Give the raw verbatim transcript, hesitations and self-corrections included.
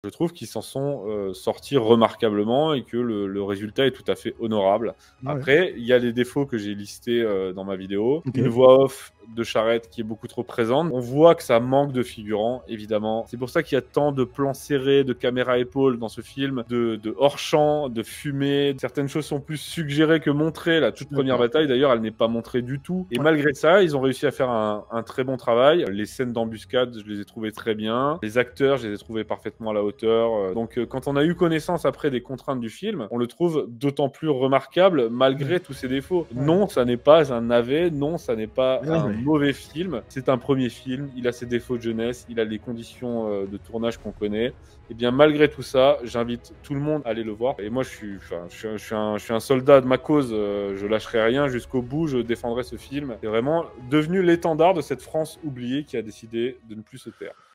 Je trouve qu'ils s'en sont, heu, sortis remarquablement et que le le résultat est tout à fait honorable. Ouais. Après, il y a les défauts que j'ai listés, heu, dans ma vidéo. Une OK. voix off de Charette qui est beaucoup trop présente. On voit que ça manque de figurants, évidemment. C'est pour ça qu'il y a tant de plans serrés, de caméra épaule dans ce film, de de hors champ, de fumée. Certaines choses sont plus suggérées que montrées. La toute première D'accord. bataille, d'ailleurs, elle n'est pas montrée du tout et Ouais. malgré ça, ils ont réussi à faire un un très bon travail. Les scènes d'embuscade, je les ai trouvées très bien. Les acteurs, je les ai trouvés parfaitement à la hauteur, heu, donc heu, quand on a eu connaissance après des contraintes du film, on le trouve d'autant plus remarquable Ouais. malgré tous ses défauts. Ouais. Non, ça n'est pas un navet, non, ça n'est pas Ouais, un ouais. mauvais film. C'est un premier film, il a ses défauts de jeunesse, il a les conditions, heu, de tournage qu'on connaît et bien malgré tout ça, j'invite tout le monde à aller le voir et moi je suis enfin, je suis un je suis un je suis un soldat de ma cause, heu, je lâcherai rien jusqu'au bout, je défendrai ce film. C'est vraiment devenu l'étendard de cette France oubliée qui a décidé de ne plus se taire.